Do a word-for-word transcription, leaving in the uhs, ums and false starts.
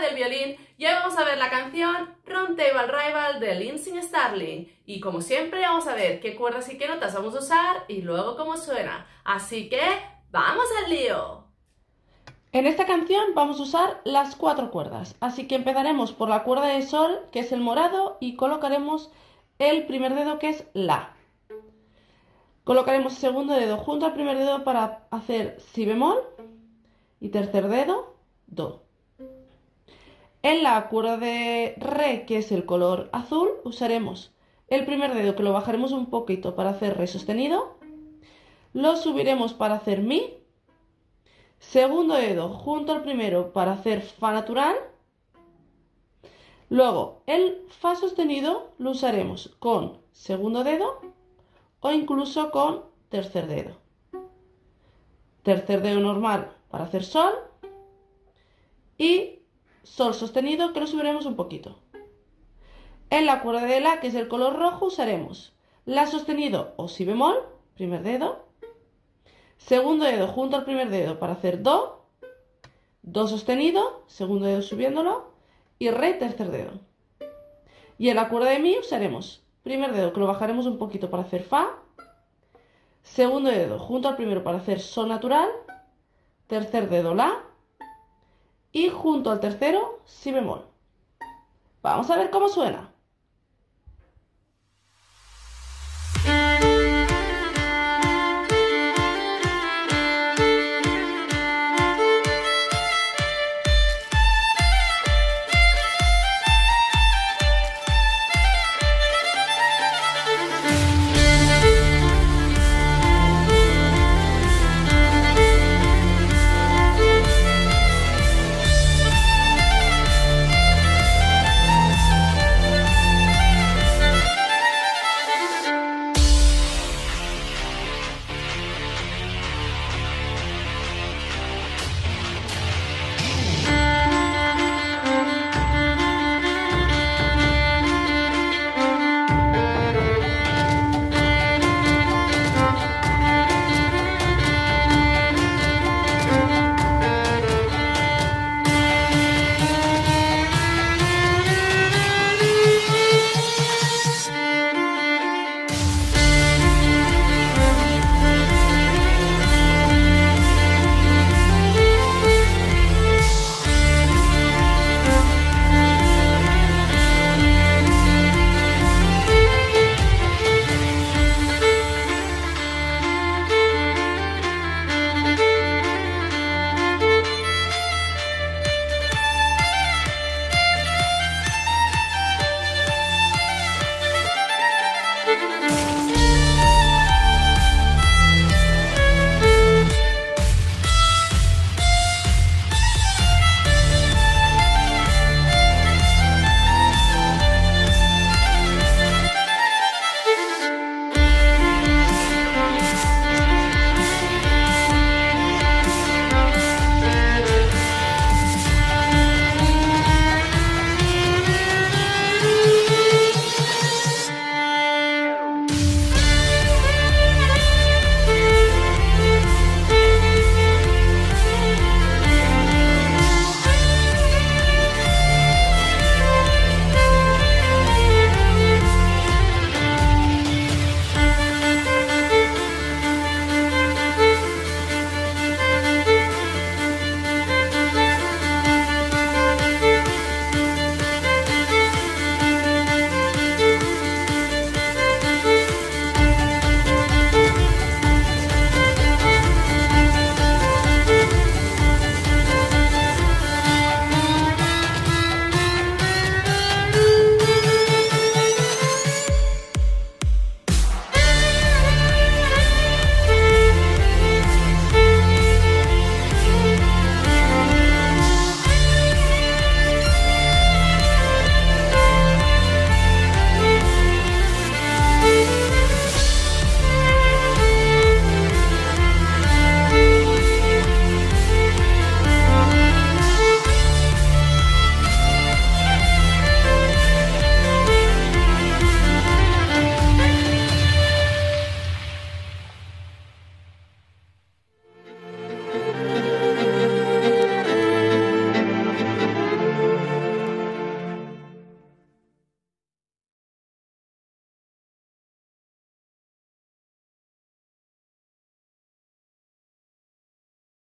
del violín y hoy vamos a ver la canción Round Table Rival de Lindsey Stirling. Y como siempre vamos a ver qué cuerdas y qué notas vamos a usar y luego cómo suena. Así que ¡vamos al lío! En esta canción vamos a usar las cuatro cuerdas, así que empezaremos por la cuerda de sol, que es el morado, y colocaremos el primer dedo, que es la. Colocaremos el segundo dedo junto al primer dedo para hacer si bemol y tercer dedo, do. En la cuerda de re, que es el color azul, usaremos el primer dedo, que lo bajaremos un poquito para hacer re sostenido, lo subiremos para hacer mi, segundo dedo junto al primero para hacer fa natural, luego el fa sostenido lo usaremos con segundo dedo o incluso con tercer dedo. Tercer dedo normal para hacer sol y sol sostenido, que lo subiremos un poquito. En la cuerda de la, que es el color rojo, usaremos la sostenido o si bemol, primer dedo, segundo dedo junto al primer dedo para hacer do, do sostenido, segundo dedo subiéndolo y re, tercer dedo. Y en la cuerda de mi usaremos primer dedo, que lo bajaremos un poquito para hacer fa, segundo dedo junto al primero para hacer sol natural, tercer dedo la y junto al tercero si bemol. Vamos a ver cómo suena.